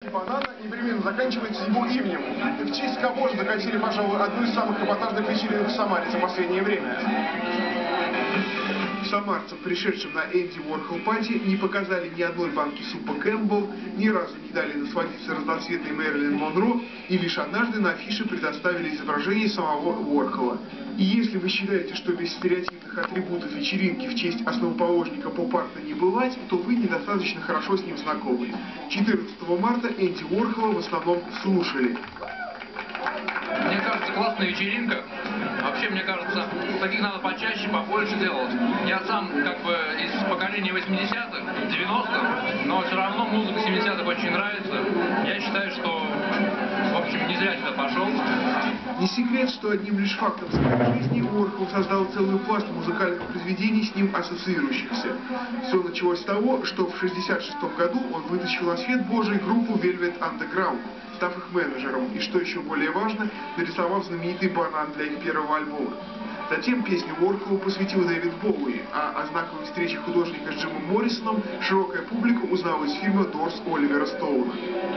банана непременно заканчивается его именем. В честь кого же закатили, пожалуй, одну из самых эпатажных вечеринок в Самаре за последнее время. Самарцам, пришедшим на Энди Уорхол пати, не показали ни одной банки супа Кэмпбелл, ни разу не дали насладиться разноцветной Мэрилин Монро и лишь однажды на афише предоставили изображение самого Уорхола. И если вы считаете, что без стереотипных атрибутов вечеринки в честь основоположника поп-арта не бывать, то вы недостаточно хорошо с ним знакомы. 14 марта Энди Уорхола в основном слушали. Мне кажется, классная вечеринка. Вообще, мне кажется, таких надо почаще, побольше делать. Я сам как бы из поколения 80-х, 90-х, но все равно музыка 70-х очень нравится. Я считаю, что, в общем, не зря сюда пошел. Не секрет, что одним лишь фактом своей жизни Уорхол создал целую пласт музыкальных произведений, с ним ассоциирующихся. Все началось с того, что в 1966 году он вытащил на свет Божий группу Velvet Underground, став их менеджером, и, что еще более важно, нарисовав знаменитый банан для их первого альбома. Затем песню Уорхолу посвятил Дэвид Боуи, а о знаковой встрече художника с Джимом Моррисоном широкая публика узнала из фильма «Дорс» Оливера Стоуна.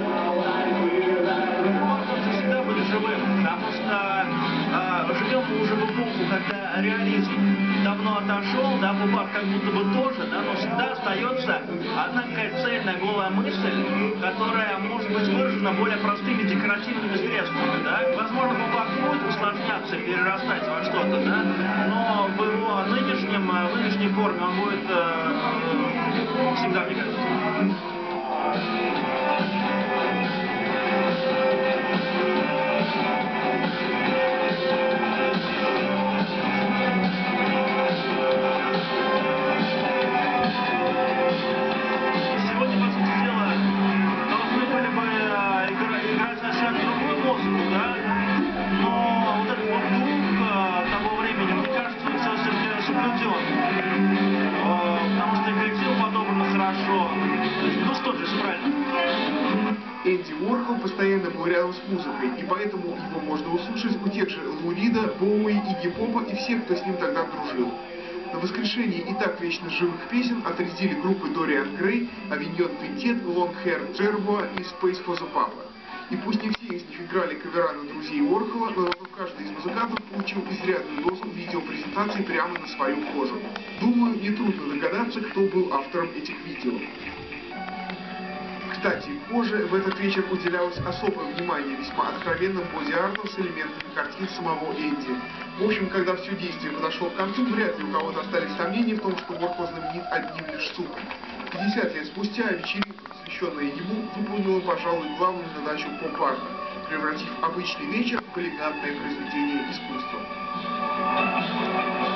Всегда были живым, потому что живем мы уже в эпоху, когда реализм давно отошел, да, поп-арт как будто бы тоже, да, но всегда остается одна какая-то цельная голая мысль, которая может быть выражена более простыми декоративными средствами, да. Возможно, поп-арт будет усложняться и перерастать во что-то, да, но в его нынешней форме он будет всегда, мне кажется. Энди Уорхол постоянно был рядом с музыкой, и поэтому его можно услышать у тех же Лу Рида, Боуи, Игги Попа и всех, кто с ним тогда дружил. На воскрешении и так вечно живых песен отрядили группы Дориан Грей, Авиньон Квинтет, Лонг Хэр Джербоа и Space for the Papa. И пусть не все из них играли кавера на друзей Уорхола, но зато каждый из музыкантов получил изрядную дозу видеопрезентаций прямо на свою кожу. Думаю, нетрудно догадаться, кто был автором этих видео. Кстати, позже в этот вечер уделялось особое внимание весьма откровенным боди-артам с элементами картин самого Энди. В общем, когда все действие подошло к концу, вряд ли у кого-то остались сомнения в том, что Уорхол знаменит одним лишь супом. 50 лет спустя вечеринка, посвященная ему, выполнила, пожалуй, главную задачу поп-арта, превратив обычный вечер в элегантное произведение искусства.